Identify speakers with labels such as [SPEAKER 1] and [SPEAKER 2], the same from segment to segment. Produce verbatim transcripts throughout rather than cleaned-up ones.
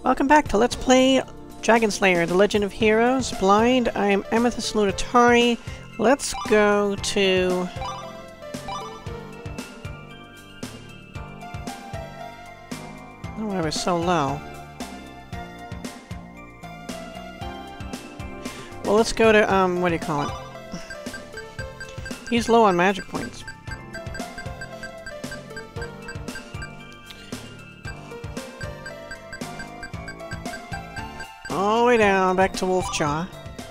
[SPEAKER 1] Welcome back to Let's Play Dragon Slayer, The Legend of Heroes. Blind, I am Amethyst Lunitari. Let's go to... Oh, I was so low. Well, let's go to, um, what do you call it? He's low on magic points. All the way down, back to Wolfjaw.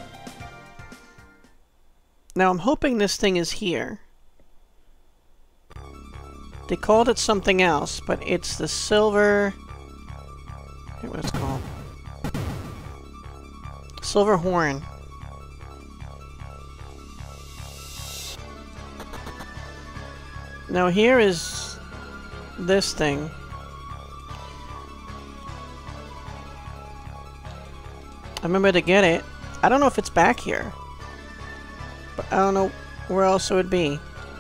[SPEAKER 1] Now, I'm hoping this thing is here. They called it something else, but it's the silver... I forget what it's called. Silver horn. Now here is this thing. I remember to get it. I don't know if it's back here. But I don't know where else it would be.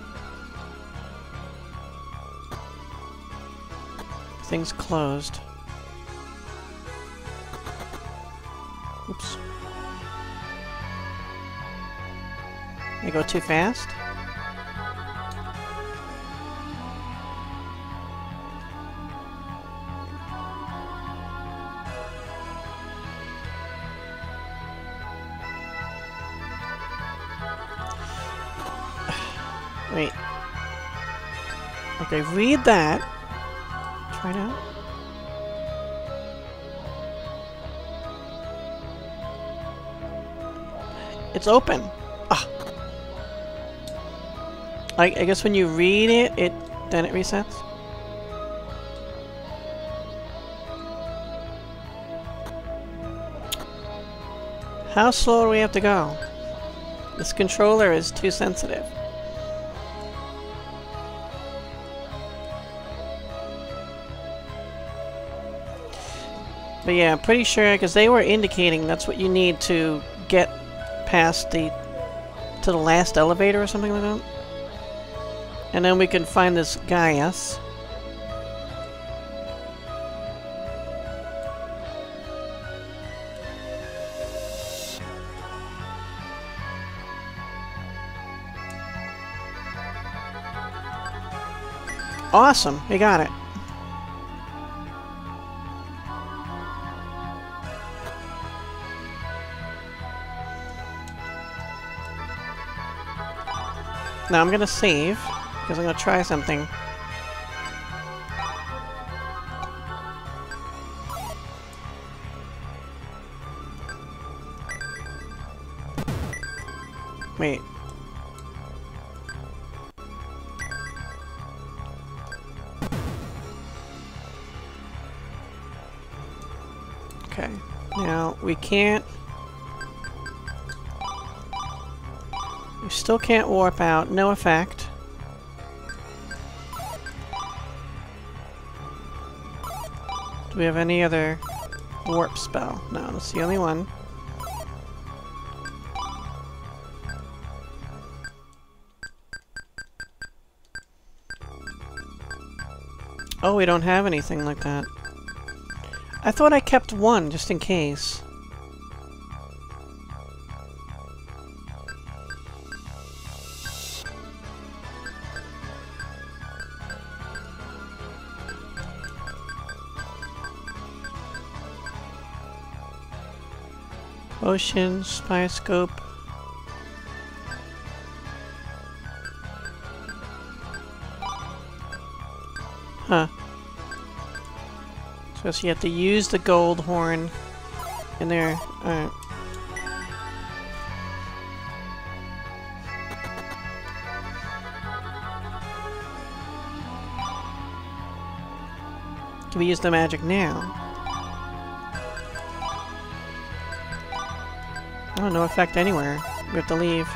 [SPEAKER 1] Thing's closed. Oops. I go too fast? Wait. Okay, read that. Try it out. It's open. Ah. I, I guess when you read it, it then it resets. How slow do we have to go? This controller is too sensitive. But yeah, I'm pretty sure, because they were indicating that's what you need to get past the... to the last elevator or something like that. And then we can find this Gaius. Awesome! We got it. Now I'm gonna save, because I'm gonna try something. Wait. Okay. Now, we can't... We still can't warp out. No effect. Do we have any other warp spell? No, that's the only one. Oh, we don't have anything like that. I thought I kept one, just in case. Potion, spy scope. Huh. So you have to use the gold horn in there. Alright. Do we use the magic now? Oh, no effect anywhere. We have to leave.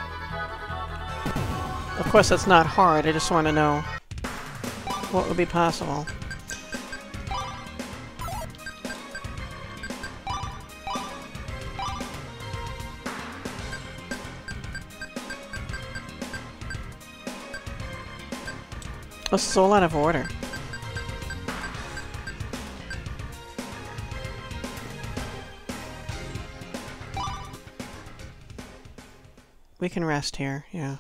[SPEAKER 1] Of course, that's not hard. I just want to know what would be possible. This is all out of order. We can rest here, yeah.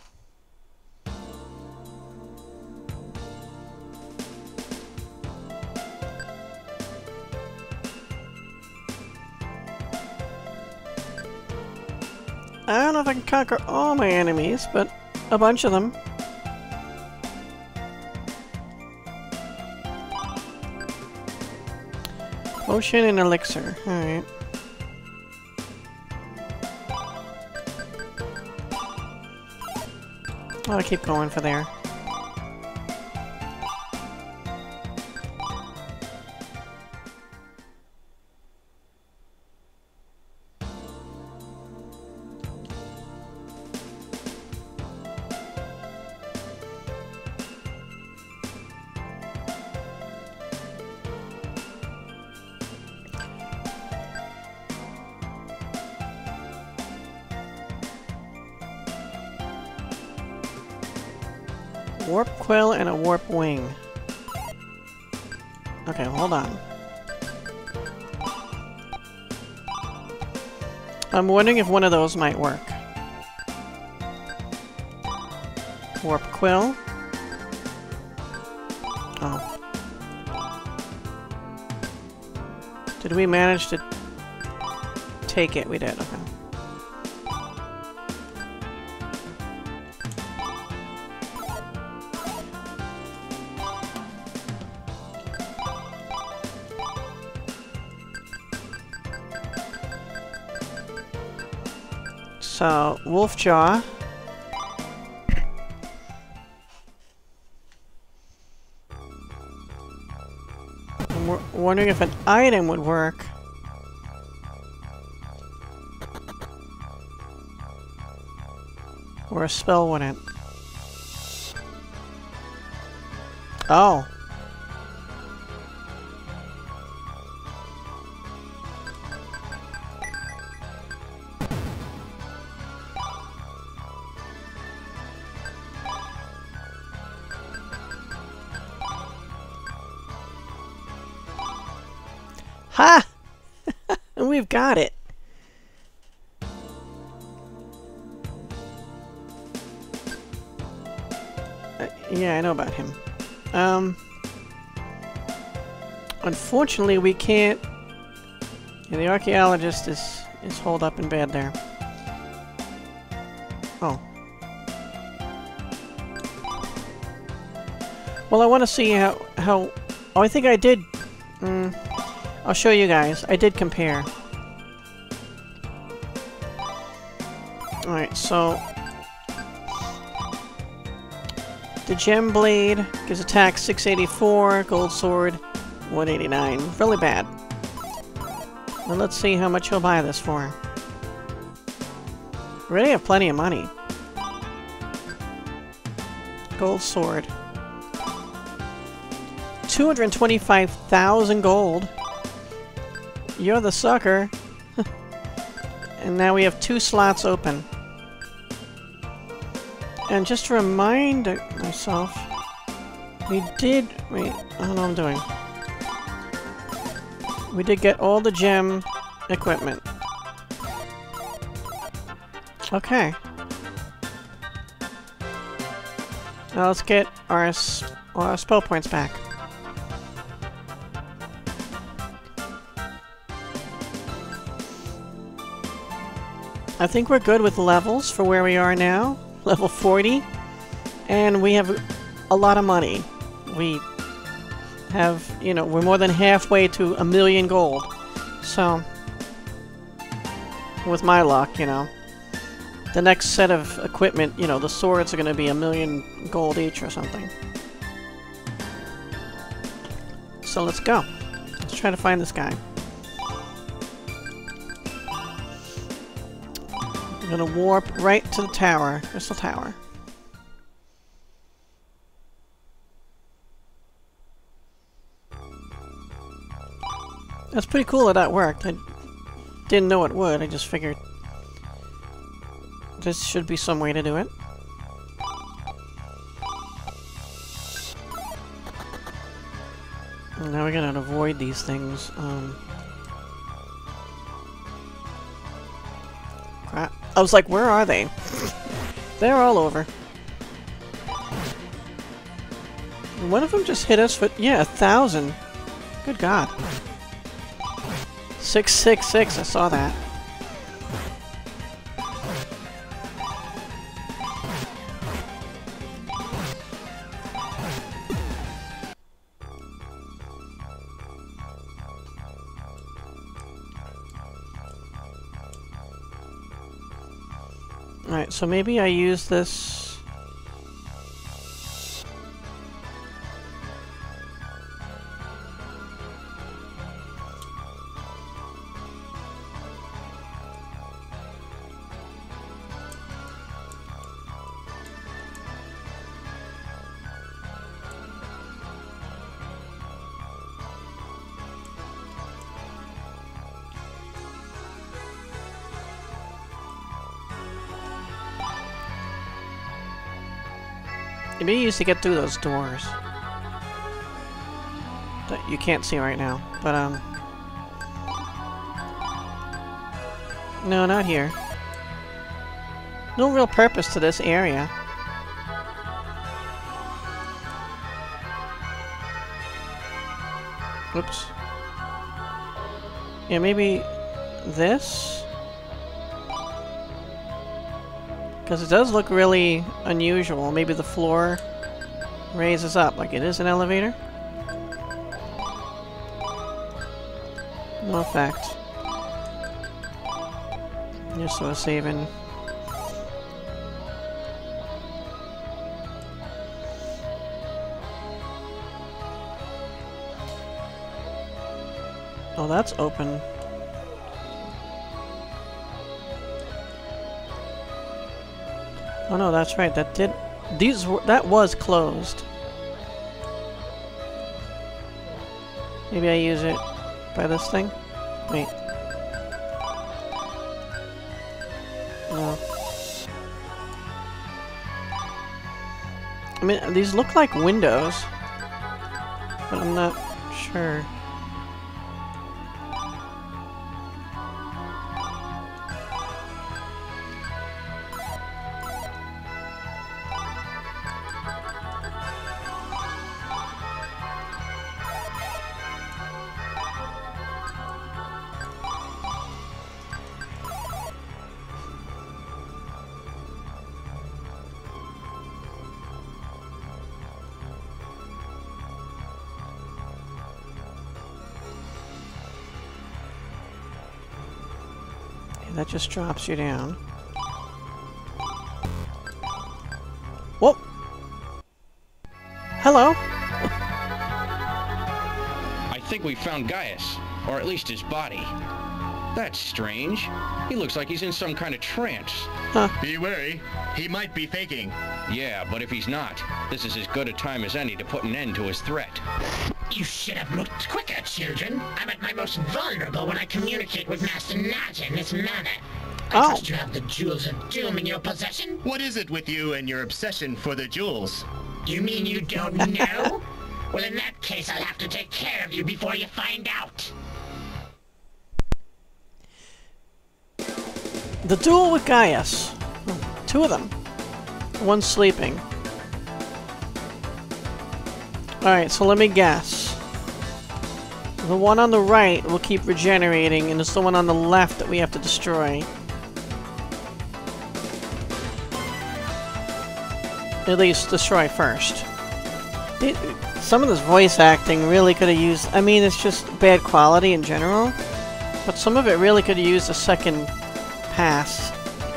[SPEAKER 1] I don't know if I can conquer all my enemies, but a bunch of them. Potion and elixir, alright. I'll keep going for there. Warp quill and a warp wing. Okay, hold on. I'm wondering if one of those might work. Warp quill. Oh. Did we manage to take it? We did, okay. So, wolf jaw. I'm w wondering if an item would work. Or a spell wouldn't. Oh. Ha! We've got it. Uh, yeah, I know about him. Um, unfortunately, we can't. Yeah, the archaeologist is is holed up in bed there. Oh. Well, I want to see how how. Oh, I think I did. Mm, I'll show you guys. I did compare. Alright, so the gem blade gives attack six eighty-four, gold sword one eighty-nine. Really bad. Well, let's see how much he'll buy this for. We already have plenty of money. Gold sword. two hundred twenty-five thousand gold. You're the sucker. And now we have two slots open. And just to remind myself, we did... Wait, I don't know what I'm doing. We did get all the gem equipment. Okay. Now let's get our, our spell points back. I think we're good with levels for where we are now. Level forty. And we have a lot of money. We have, you know, we're more than halfway to a million gold. So, with my luck, you know, the next set of equipment, you know, the swords are going to be a million gold each or something. So let's go. Let's try to find this guy. I'm gonna warp right to the tower, Crystal Tower. That's pretty cool that that worked. I didn't know it would, I just figured this should be some way to do it. And now we're gonna avoid these things. Um, crap. I was like, where are they? They're all over. One of them just hit us for, yeah, a thousand. Good God. Six, six, six, I saw that. Alright, so maybe I use this... Maybe you used to get through those doors that you can't see right now, but um, no, not here. No real purpose to this area. Oops. Yeah, maybe this? Because it does look really unusual. Maybe the floor raises up like it is an elevator. No effect. Just sort of saving. Oh, that's open. Oh no, that's right. That did. These were, that was closed. Maybe I use it by this thing. Wait. No. I mean, these look like windows, but I'm not sure. That just drops you down. Whoa! Hello!
[SPEAKER 2] I think we found Gaius, or at least his body. That's strange. He looks like he's in some kind of trance.
[SPEAKER 1] Huh.
[SPEAKER 3] Be wary. He might be faking.
[SPEAKER 2] Yeah, but if he's not, this is as good a time as any to put an end to his threat.
[SPEAKER 4] You should have moved quicker, children. I'm at my most vulnerable when I communicate with Master Naja in this manner. I
[SPEAKER 1] Oh.
[SPEAKER 4] trust you have the jewels of doom in your possession?
[SPEAKER 3] What is it with you and your obsession for the jewels?
[SPEAKER 4] You mean you don't know? Well, in that case, I'll have to take care of you before you find out.
[SPEAKER 1] The duel with Gaius. Two of them. One's sleeping. Alright, so let me guess. The one on the right will keep regenerating, and it's the one on the left that we have to destroy. At least destroy first. It, some of this voice acting really could have used... I mean, it's just bad quality in general. But some of it really could have used a second pass.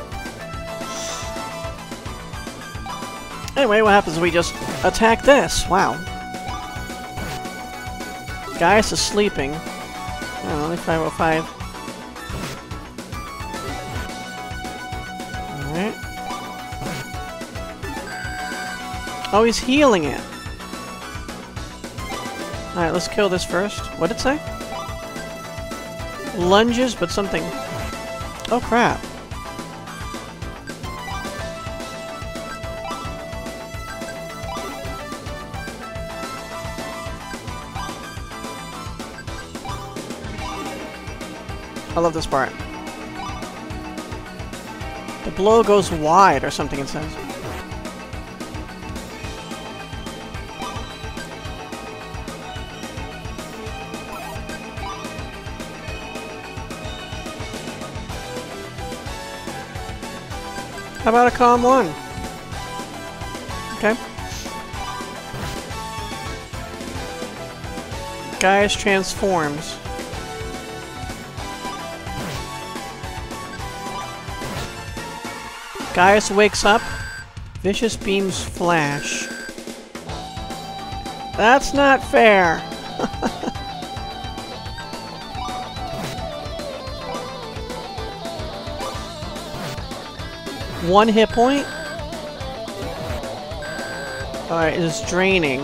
[SPEAKER 1] Anyway, what happens if we just attack this? Wow. Gaius is sleeping. Oh, only five oh five. Alright. Oh, he's healing it. Alright, let's kill this first. What did it say? Lunges, but something... Oh, crap. I love this part. The blow goes wide or something, it says. How about a calm one? Okay. Gaius transforms. Gaius wakes up. Vicious beams flash. That's not fair. One hit point. Alright, it is draining.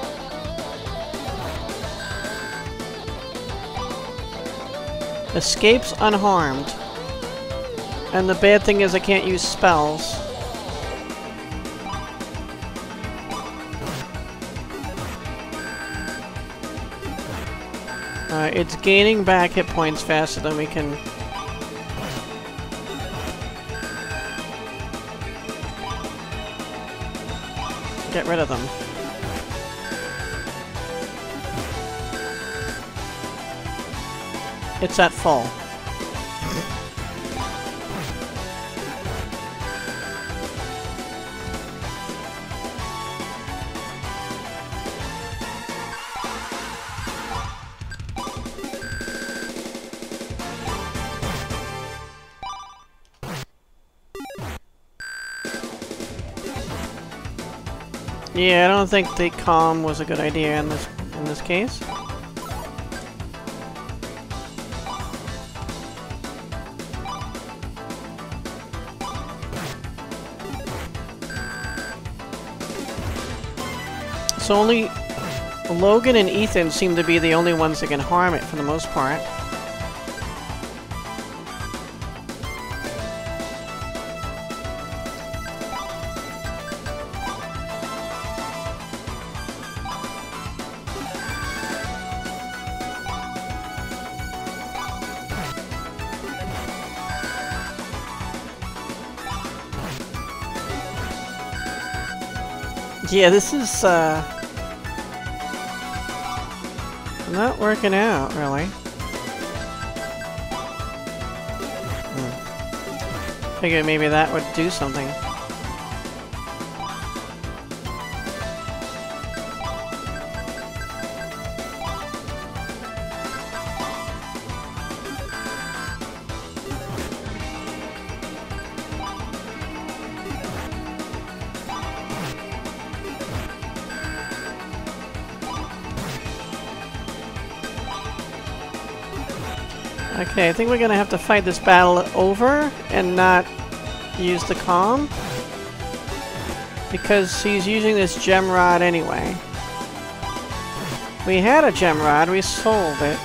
[SPEAKER 1] Escapes unharmed. And the bad thing is I can't use spells. Uh, it's gaining back hit points faster than we can... get rid of them. It's at full. Yeah, I don't think the calm was a good idea in this in this case. So only Logan and Ethan seem to be the only ones that can harm it for the most part. Yeah, this is, uh... not working out, really. Hmm. Figured maybe that would do something. Okay, I think we're gonna have to fight this battle over and not use the calm. Because he's using this gem rod anyway. We had a gem rod, we sold it.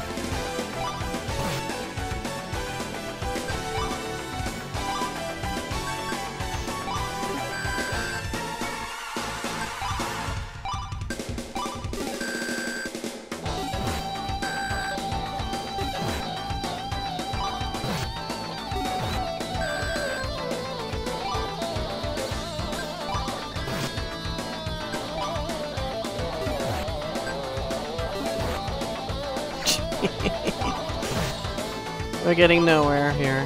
[SPEAKER 1] We're getting nowhere here.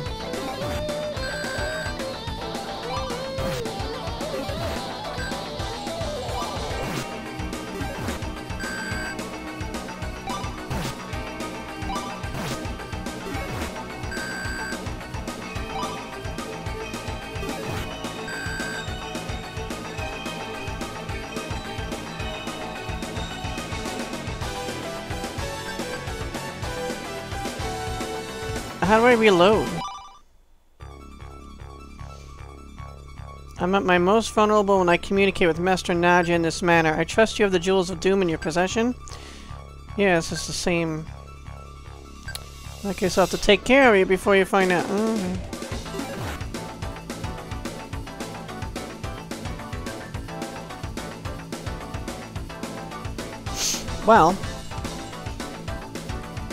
[SPEAKER 1] How do I reload? I'm at my most vulnerable when I communicate with Master Naja in this manner. I trust you have the Jewels of Doom in your possession. Yes, it's the same. Okay, so I have to take care of you before you find out. Okay. Well.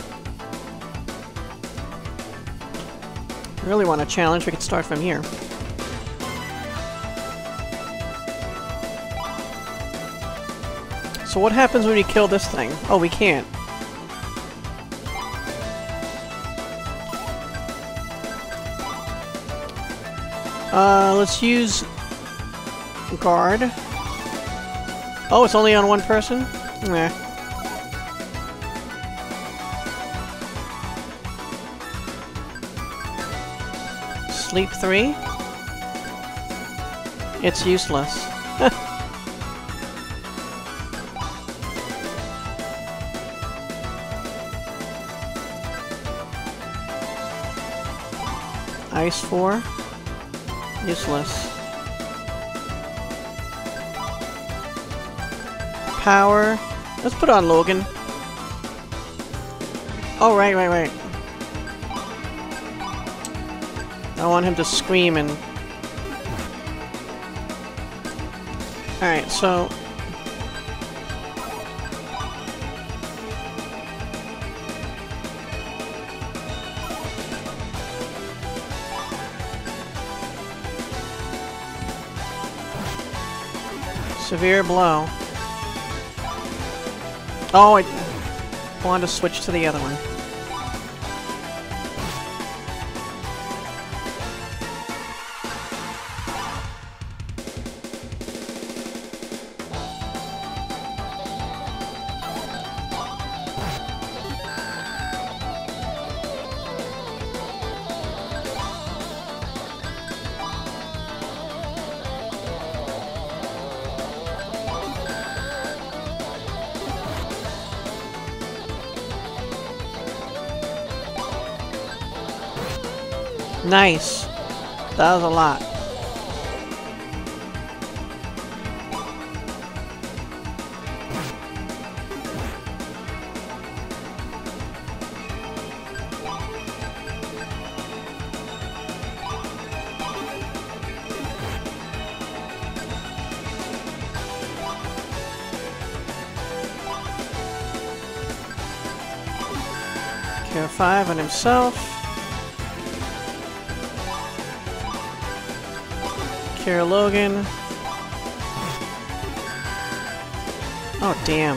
[SPEAKER 1] Really want a challenge, we could start from here. So what happens when we kill this thing? Oh, we can't. Uh, let's use guard. Oh, it's only on one person? Nah. Sleep three? It's useless. Ice four? Useless. Power. Let's put on Logan. Oh, right, right, right. I want him to scream and... Alright, so... Severe blow. Oh, I wanted to switch to the other one. Nice. That was a lot. Cure five on himself. Cure Logan. Oh, damn.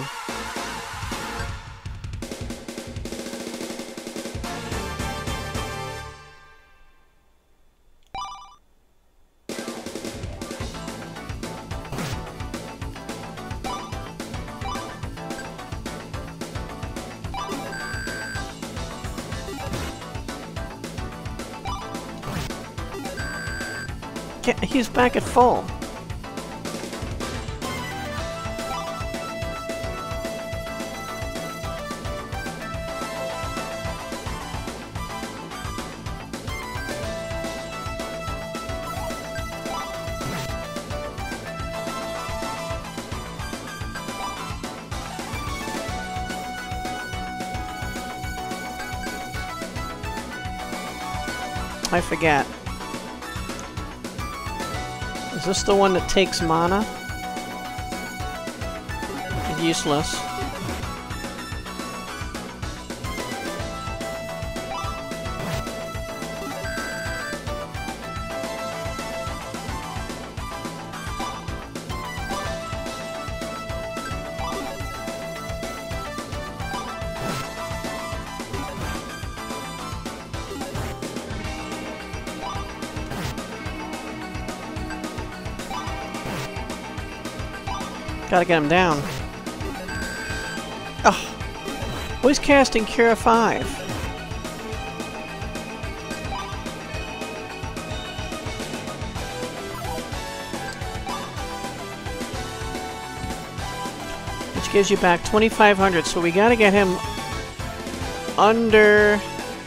[SPEAKER 1] He's back at full. I forget. Is this the one that takes mana? Useless. Gotta get him down. Oh, well, he's casting Cure five. Which gives you back twenty-five hundred, so we gotta get him under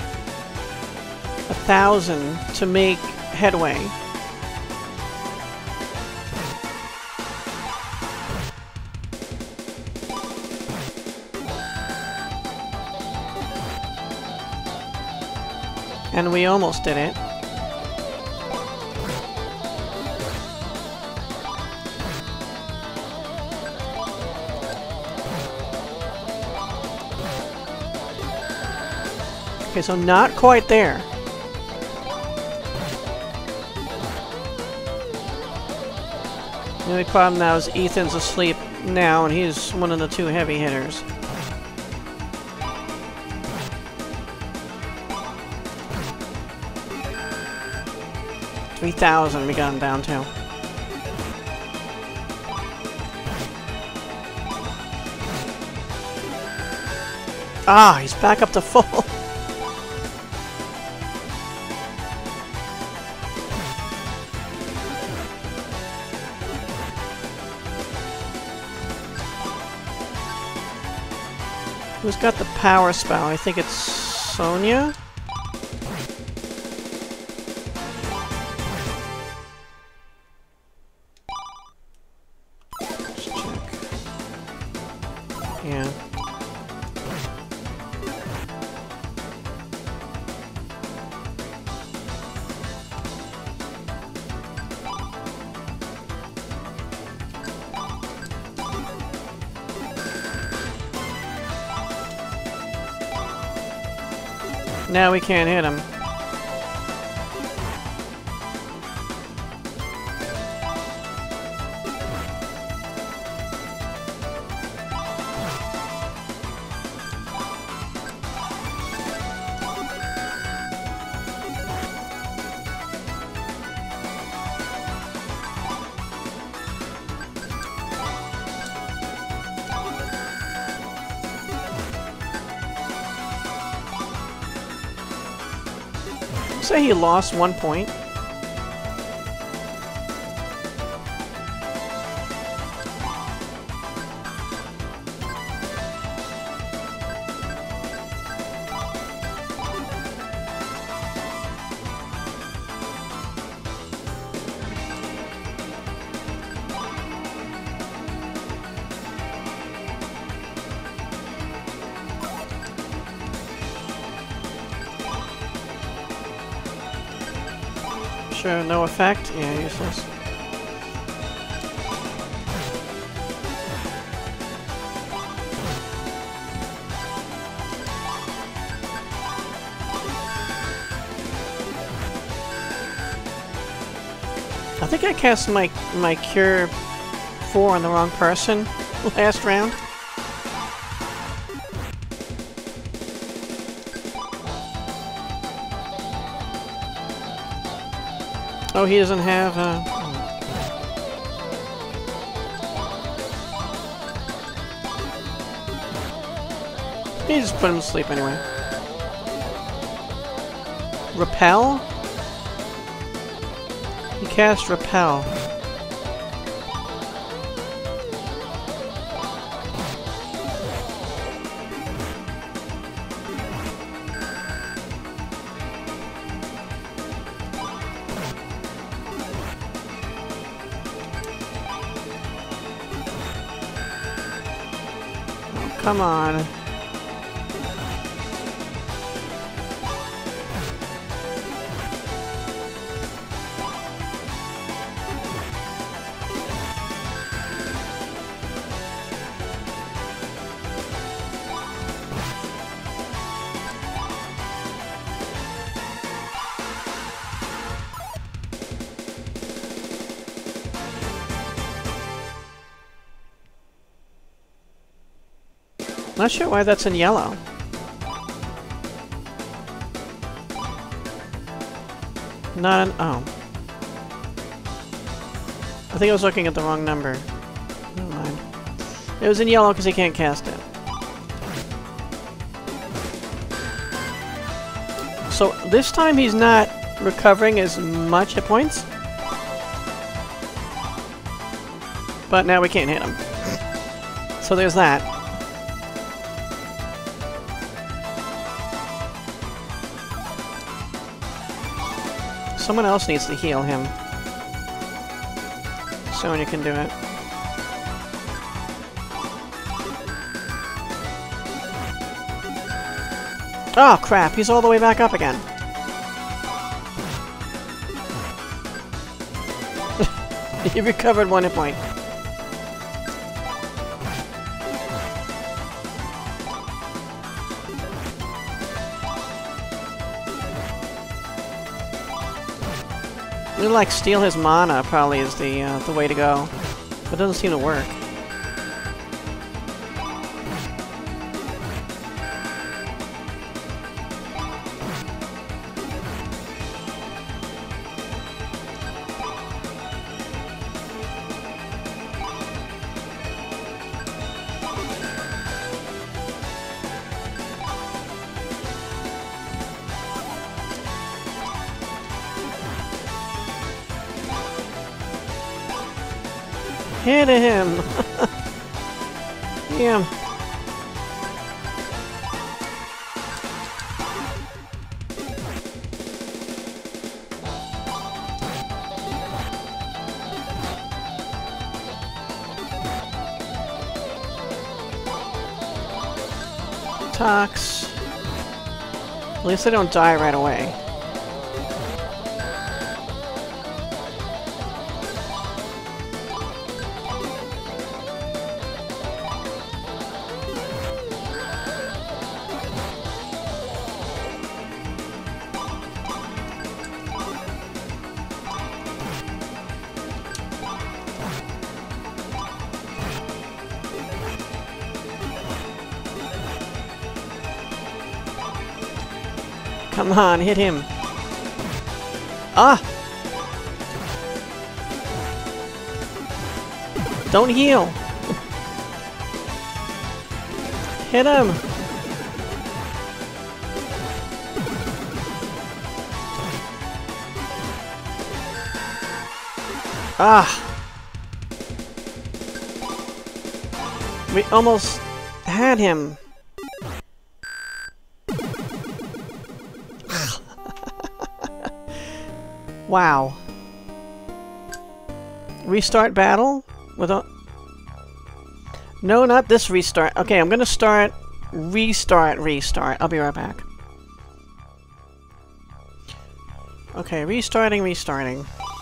[SPEAKER 1] a thousand to make headway. And we almost did it. Okay, so not quite there. The only problem now is Ethan's asleep now, and he's one of the two heavy hitters. three thousand we got him down to. Ah, he's back up to full. Who's got the power spell? I think it's Sonya? Let's check. Yeah. Now we can't hit him. Say he lost one point. Sure, no effect? Yeah, useless. I think I cast my my Cure four on the wrong person last round. Oh, he doesn't have, uh... He just put him to sleep anyway. Repel? He cast Repel. Come on. Not sure why that's in yellow. Not an... oh. I think I was looking at the wrong number. Never mind. It was in yellow because he can't cast it. So this time he's not recovering as much hit points. But now we can't hit him. So there's that. Someone else needs to heal him. Sonya can do it. Oh crap, he's all the way back up again. He recovered one hit point. We like steal his mana probably is the uh, the way to go. But it doesn't seem to work. Hit him! Yeah. Tox. At least they don't die right away. Come on, hit him. Ah! Don't heal. Hit him. Ah! We almost had him. Wow. Restart battle? Without... No, not this restart. Okay, I'm gonna start... Restart, restart. I'll be right back. Okay, restarting, restarting.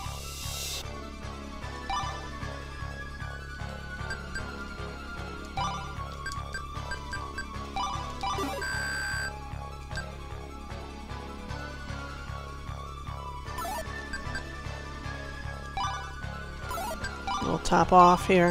[SPEAKER 1] We'll top off here.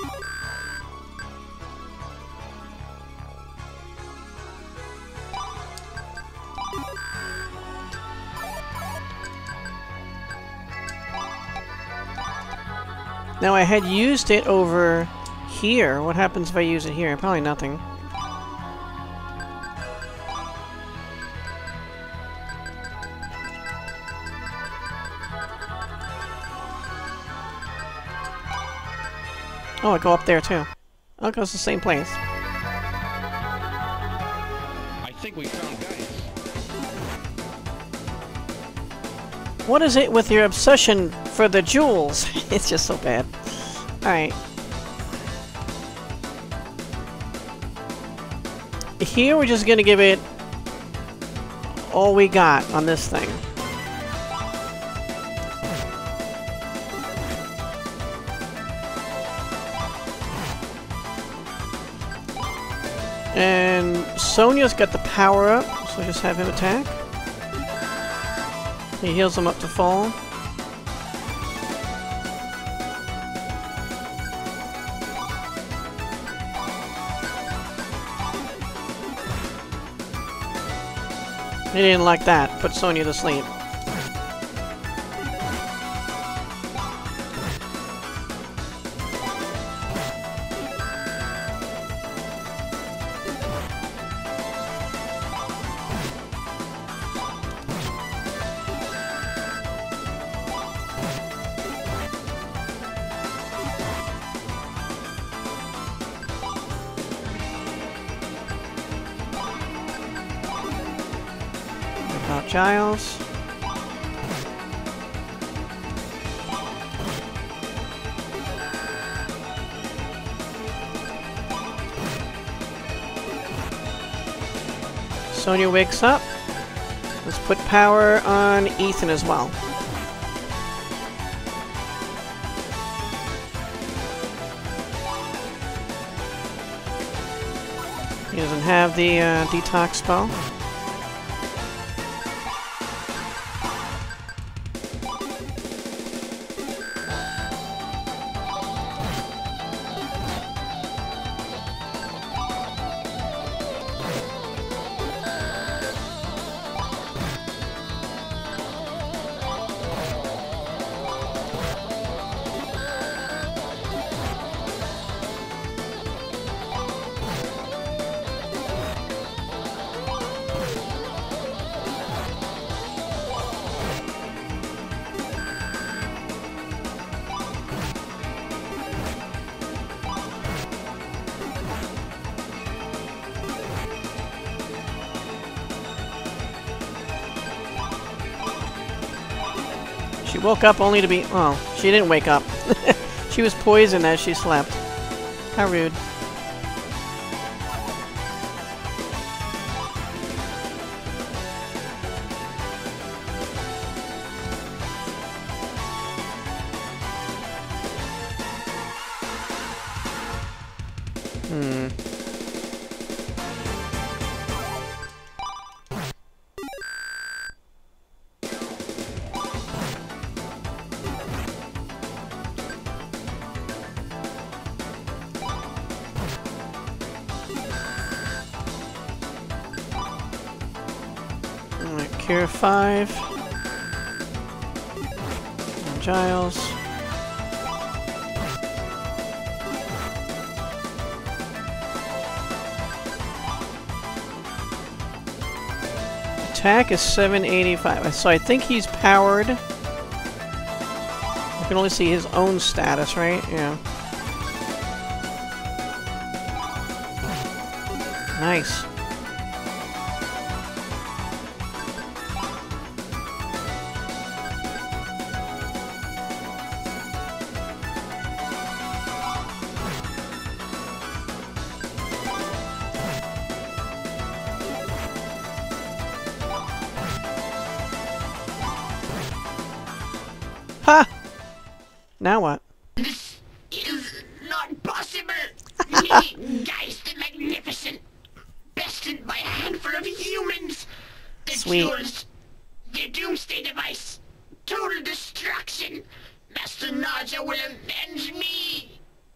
[SPEAKER 1] Now I had used it over here. What happens if I use it here? Probably nothing. Oh, I go up there too. Oh, it goes to the same place.
[SPEAKER 2] I think we found Gaius.
[SPEAKER 1] What is it with your obsession for the jewels? It's just so bad. Alright. Here we're just gonna give it all we got on this thing. And Sonya's got the power up, so just have him attack. He heals him up to full. He didn't like that. Put Sonya to sleep. Giles. Sonya wakes up. Let's put power on Ethan as well. He doesn't have the uh, detox spell. woke up only to be... Oh, she didn't wake up. She was poisoned as she slept. How rude. Hmm. Alright, Cure five. And Giles. Attack is seven eighty-five, so I think he's powered. I can only see his own status, right? Yeah. Nice. Ha! Now what?
[SPEAKER 4] This is not possible! Me, Gaius the Magnificent, bested by a handful of humans! The
[SPEAKER 1] Sweet.
[SPEAKER 4] jewels, the doomsday device, total destruction! Master Naja will avenge me!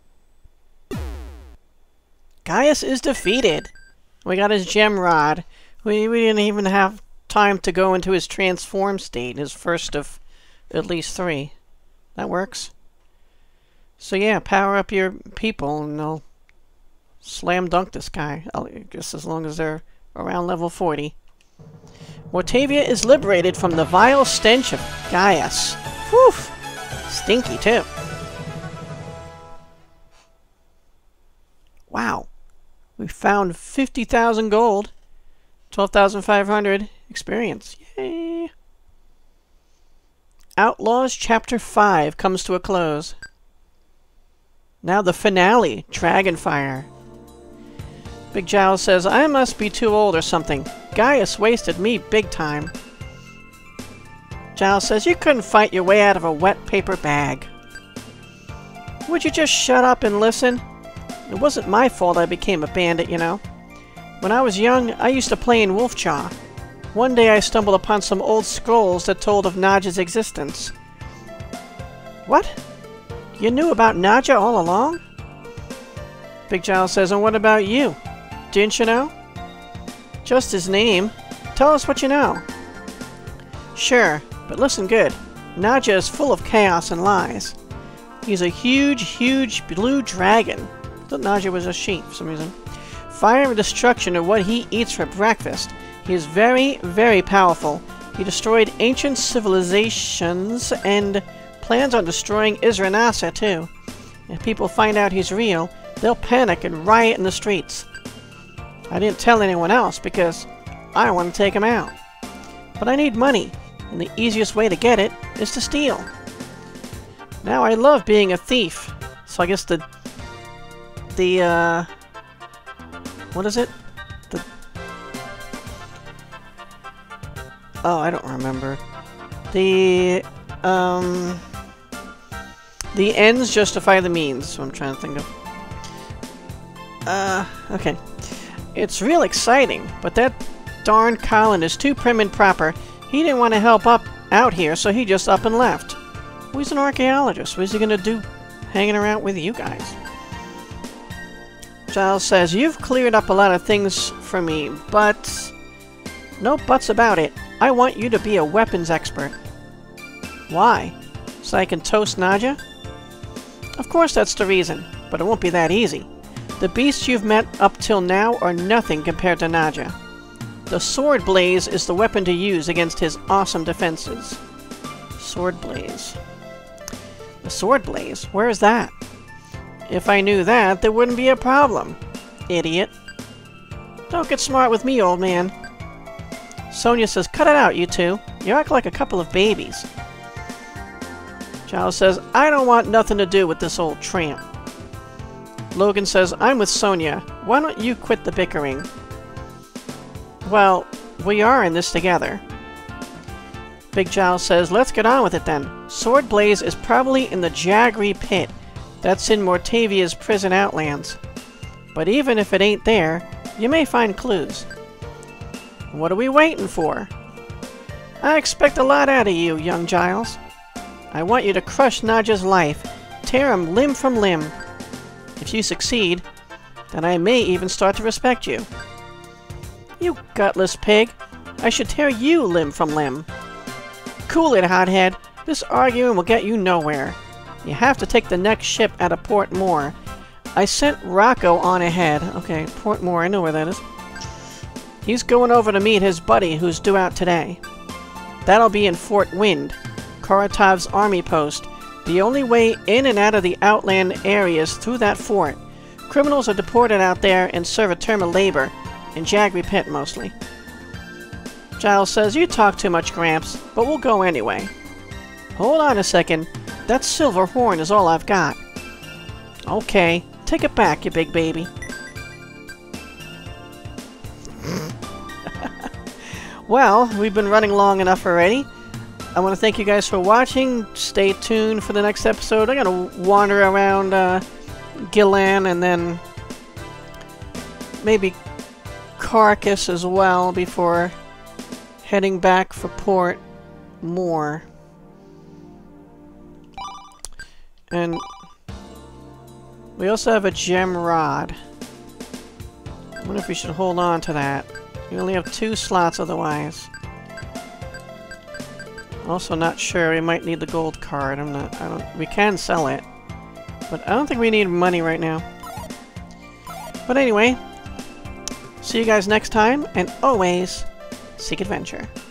[SPEAKER 1] Gaius is defeated. We got his gem rod. We, we didn't even have time to go into his transform state, his first of at least three. That works. So yeah, power up your people and they'll slam dunk this guy. I'll, just as long as they're around level forty. Mortavia is liberated from the vile stench of Gaius. Whew! Stinky too. Wow. We found fifty thousand gold. twelve thousand five hundred experience. Yay! Outlaws Chapter five comes to a close. Now the finale, Dragonfire. Big Giles says, I must be too old or something. Gaius wasted me big time. Giles says, you couldn't fight your way out of a wet paper bag. Would you just shut up and listen? It wasn't my fault I became a bandit, you know. When I was young, I used to play in Wolfjaw. One day I stumbled upon some old scrolls that told of Naja's existence. What? You knew about Naja all along? Big Giles says, and what about you? Didn't you know? Just his name. Tell us what you know. Sure, but listen good. Naja is full of chaos and lies. He's a huge, huge blue dragon. I thought Naja was a sheep for some reason. Fire and destruction are what he eats for breakfast. He is very, very powerful. He destroyed ancient civilizations and plans on destroying Isrenasa too. If people find out he's real, they'll panic and riot in the streets. I didn't tell anyone else because I want to take him out. But I need money, and the easiest way to get it is to steal. Now I love being a thief, so I guess the... the, uh... what is it? The... Oh, I don't remember. The, um... the ends justify the means, so I'm trying to think of... Uh, okay. It's real exciting, but that darn Colin is too prim and proper. He didn't want to help up out here, so he just up and left. Well, he's an archaeologist. What's he gonna do hanging around with you guys? Giles says, you've cleared up a lot of things for me, but... no buts about it. I want you to be a weapons expert. Why? So I can toast Naja? Of course that's the reason, but it won't be that easy. The beasts you've met up till now are nothing compared to Naja. The Sword Blaze is the weapon to use against his awesome defenses. Sword Blaze. The Sword Blaze? Where is that? If I knew that, there wouldn't be a problem. Idiot. Don't get smart with me, old man. Sonia says, cut it out, you two. You act like a couple of babies. Giles says, I don't want nothing to do with this old tramp. Logan says, I'm with Sonia. Why don't you quit the bickering? Well, we are in this together. Big Giles says, let's get on with it then. Sword Blaze is probably in the Jaggery Pit. That's in Mortavia's prison outlands. But even if it ain't there, you may find clues. What are we waiting for? I expect a lot out of you, young Giles. I want you to crush Nadja's life, tear him limb from limb. If you succeed, then I may even start to respect you. You gutless pig! I should tear you limb from limb. Cool it, hothead. This arguing will get you nowhere. You have to take the next ship out of Port Moore. I sent Rocco on ahead. Okay, Port Moore, I know where that is. He's going over to meet his buddy who's due out today. That'll be in Fort Wind, Karatov's army post. The only way in and out of the outland area is through that fort. Criminals are deported out there and serve a term of labor, in Jaggery Pit mostly. Giles says, you talk too much, Gramps, but we'll go anyway. Hold on a second. That silver horn is all I've got. Okay, take it back, you big baby. Well, we've been running long enough already. I want to thank you guys for watching. Stay tuned for the next episode. I'm going to wander around uh, Gillan and then maybe Carcass as well before heading back for Port Moore. And we also have a gem rod. I wonder if we should hold on to that. We only have two slots otherwise. Also not sure, we might need the gold card. I'm not, I don't, we can sell it. But I don't think we need money right now. But anyway, see you guys next time, and always seek adventure.